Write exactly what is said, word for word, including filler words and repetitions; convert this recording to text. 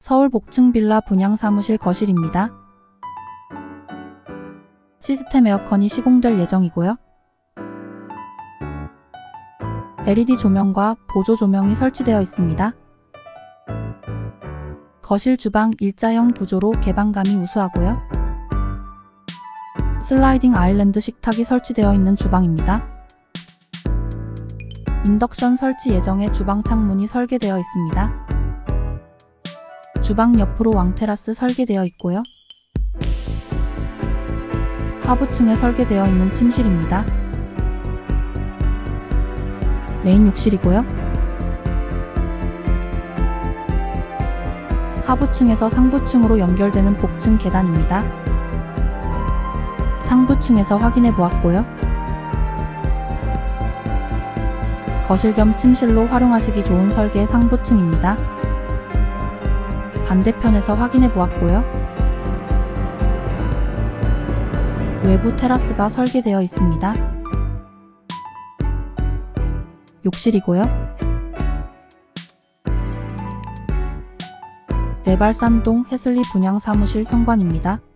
서울 복층 빌라 분양 사무실 거실입니다. 시스템 에어컨이 시공될 예정이고요. 엘이디 조명과 보조 조명이 설치되어 있습니다. 거실 주방 일자형 구조로 개방감이 우수하고요. 슬라이딩 아일랜드 식탁이 설치되어 있는 주방입니다. 인덕션 설치 예정의 주방 창문이 설계되어 있습니다. 주방 옆으로 왕테라스 설계되어 있고요. 하부층에 설계되어 있는 침실입니다. 메인 욕실이고요. 하부층에서 상부층으로 연결되는 복층 계단입니다. 상부층에서 확인해 보았고요. 거실 겸 침실로 활용하시기 좋은 설계의 상부층입니다. 반대편에서 확인해 보았고요. 외부 테라스가 설계되어 있습니다. 욕실이고요. 내발산동 해슬리 분양 사무실 현관입니다.